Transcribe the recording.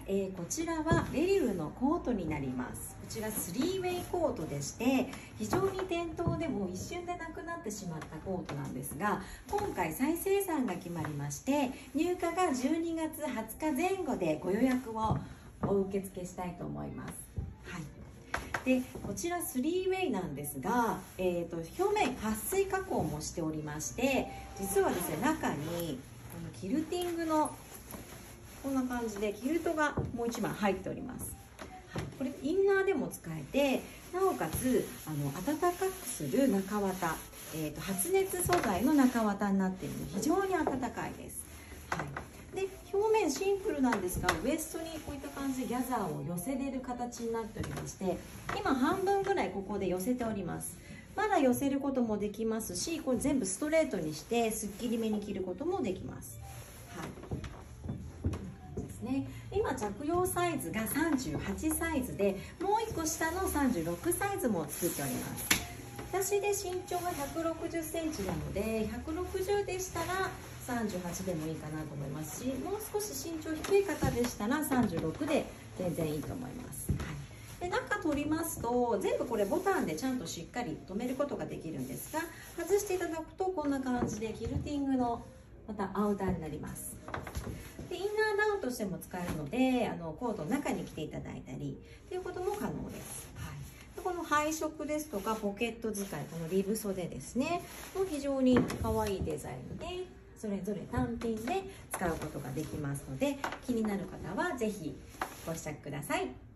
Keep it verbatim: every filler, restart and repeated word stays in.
えー、こちらはベリルのコートになります。こちらスリーウェイコートでして、非常に店頭でも一瞬でなくなってしまったコートなんですが、今回再生産が決まりまして、入荷がじゅうにがつはつかぜん後でご予約をお受け付けしたいと思います。はい。でこちらスリーウェイなんですが、えーと、表面撥水加工もしておりまして、実はですね、中にこのキルティングのこんな感じでキルトがもういちまい入っております。はい、これインナーでも使えて、なおかつあの暖かくする中綿、えーと、発熱素材の中綿になっているので非常に暖かいです。はい、で表面シンプルなんですが、ウエストにこういった感じでギャザーを寄せれる形になっておりまして、今半分ぐらいここで寄せております。まだ寄せることもできますし、これ全部ストレートにしてすっきりめに切ることもできます。はい、今着用サイズがさんじゅうはちサイズで、もういっこ下のさんじゅうろくサイズも作っております。私で身長がひゃくろくじゅっセンチなので、ひゃくろくじゅうでしたらさんじゅうはちでもいいかなと思いますし、もう少し身長低い方でしたらさんじゅうろくで全然いいと思います。はい、で中取りますと、全部これボタンでちゃんとしっかり留めることができるんですが、外していただくとこんな感じでキルティングのまたアウターになります。でインナーダウンとしても使えるので、あのコートの中に着ていただいたりということも可能です。はい、でこの配色ですとかポケット使い、このリブ袖ですね、も非常に可愛いデザインで、それぞれ単品で使うことができますので、気になる方は是非ご試着ください。